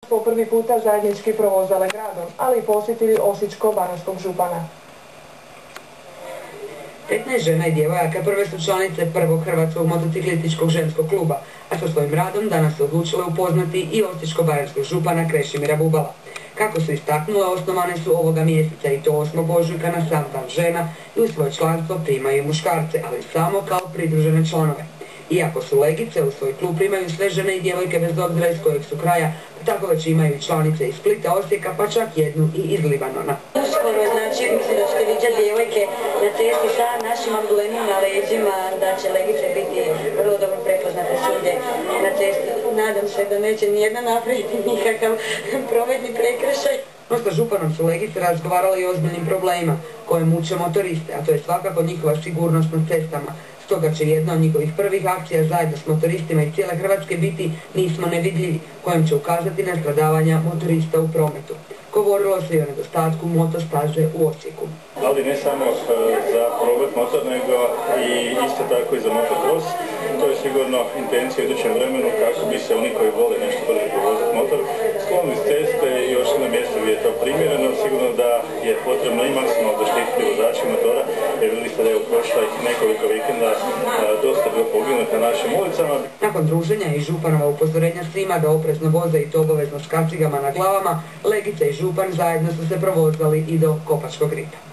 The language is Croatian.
Po prvi puta zajednički provozale gradom, ali i posjetili Osječko-baranjskog župana. 15 žena i djevojaka prve su članice prvog hrvatskog motociklističkog ženskog kluba, a sa svojim radom danas su odlučile upoznati i Osječko-baranjskog župana Krešimira Bubala. Kako su istaknule, osnovane su ovoga mjeseca i to 8. ožujka na sam dan žena i u svoje članstvo primaju muškarce, ali samo kao pridružene članove. Iako su legice, u svoj klub primaju sve žene i djevojke bez obzira iz kojeg su kraja, tako već imaju članice iz Splita, Osijeka, pa čak jednu i iz Libanona. Uskoro, znači, mislim da ćete vidjeti djevojke na cesti sa našim amblemima na leđima, da će legice biti vrlo dobro prepoznate svugdje na cesti. Nadam se da neće nijedna napraviti nikakav prometni prekršaj. No sa županom su legice razgovarali i o ozbiljnim problemima koje muče motoriste, a to je svakako njihova sigurnost na cestama. Stoga će jedna od njihovih prvih akcija zajedno s motoristima iz cijele Hrvatske biti Nismo nevidljivi, kojom će ukazati na stradavanja motorista u prometu. Govorilo se i o nedostatku motostaze u Osijeku. Ali ne samo za promet motor, nego i isto tako i za motocross. To je sigurno intencija u idućem vremenu kako bi se oni koji vole nešto brže voziti motor sklonili s ceste i još na mjestu gdje je to primjereno. Sigurno da je potrebno i maksimalno zaštititi vozače motora, jer vidjeli ste da je u prošlih nekoliko vikenda dosta bilo poginut na našim ulicama. Nakon druženja i županova upozorenja svima da oprezno voze i to obavezno s kacigama na glavama, legice i župan zajedno su se provozali i do Kopačkog rita.